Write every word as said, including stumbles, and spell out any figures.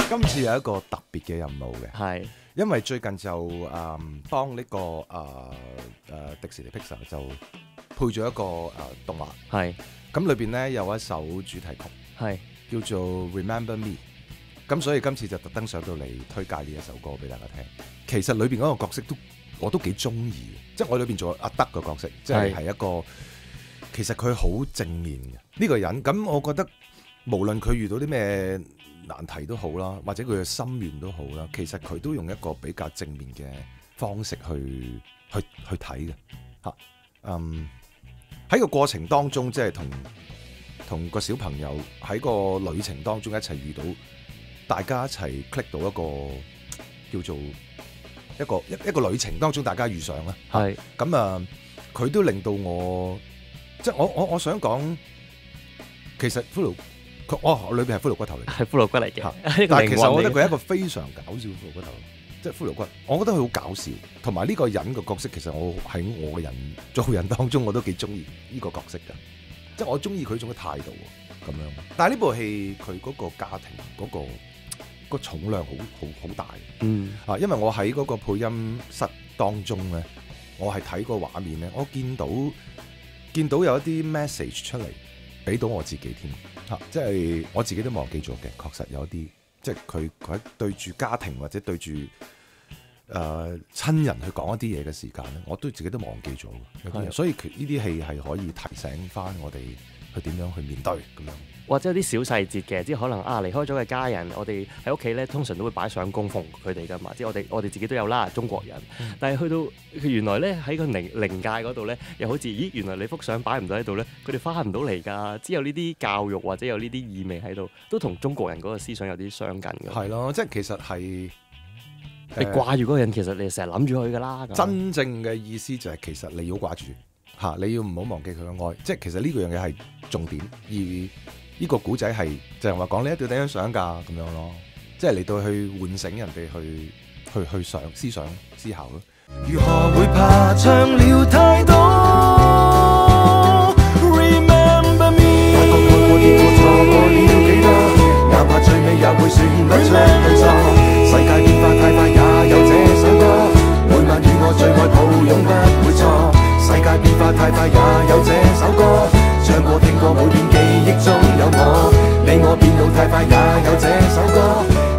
今次有一個特別嘅任務嘅， 係因為最近就誒、嗯、幫呢、這個誒誒、呃呃、迪士尼 Pixar 就配咗一個誒、呃、動畫， 係咁裏邊咧有一首主題曲係叫做 Remember Me， 咁所以今次就特登上到嚟推介呢一首歌俾大家聽。其實裏邊嗰個角色都我都幾中意嘅，即係我裏邊做阿德嘅角色，即係係一個其實佢好正面嘅呢、這個人。咁我覺得無論佢遇到啲咩難題都好啦，或者佢嘅心願都好啦，其實佢都用一個比較正面嘅方式去去去睇嘅嚇。嗯，喺個過程當中，即係同同個小朋友喺個旅程當中一齊遇到，大家一齊 click 到一個叫做一個一一個旅程當中大家遇上啦。 係咁啊，佢都令到我即係我我我想講，其實骷髏佢哦裏邊係骷髏骨頭嚟嘅。 係骷髏骨嚟嘅， 但係其實我覺得佢係一個非常搞笑嘅骷髏骨頭，即係骷髏骨，我覺得佢好搞笑，同埋呢個人嘅角色其實我喺我嘅人做人當中我都幾中意呢個角色㗎，即係我中意佢種嘅態度咁樣。但係呢部戲佢嗰個家庭嗰、嗰個、嗰個重量好好好大， 嗯啊，因為我喺嗰個配音室當中咧，我係睇個畫面咧，我見到見到有一啲 message 出嚟。俾到我自己添嚇，即係我自己都忘記咗嘅，確實有啲即係佢佢對住家庭或者對住誒、呃、親人去講一啲嘢嘅時間咧，我都自己都忘記咗有啲嘢，所以呢啲戲係可以提醒翻我哋去點樣去面對咁樣。 或者有啲小細節嘅，即係可能啊離開咗嘅家人，我哋喺屋企咧通常都會擺上供奉佢哋噶嘛，即係我哋我哋自己都有啦，中國人。嗯、但係去到原來咧喺個靈靈界嗰度咧，又好似咦原來你幅相擺唔到喺度咧，佢哋翻唔到嚟㗎，只有呢啲教育或者有呢啲意味喺度，都同中國人嗰個思想有啲相近嘅。係咯，即係其實係你掛住嗰個人，其實你成日諗住佢㗎啦。 真正嘅意思就係其實你要掛住嚇，你要唔好忘記佢嘅愛，即係其實呢個樣嘢係重點而。呢個古仔係就係話講你一定要點樣想㗎咁樣咯，即係嚟到去喚醒人哋去去去想思想思考咯。如何會怕唱了太多 Remember me， 發覺愛過見過錯過了幾多，哪怕最尾也會算不出對錯。世界變化太快也有這首歌，每晚與我最愛抱擁不會錯。世界變化太快也有這首歌，唱過聽過每段記憶中有我，你我變老太快也有這首歌。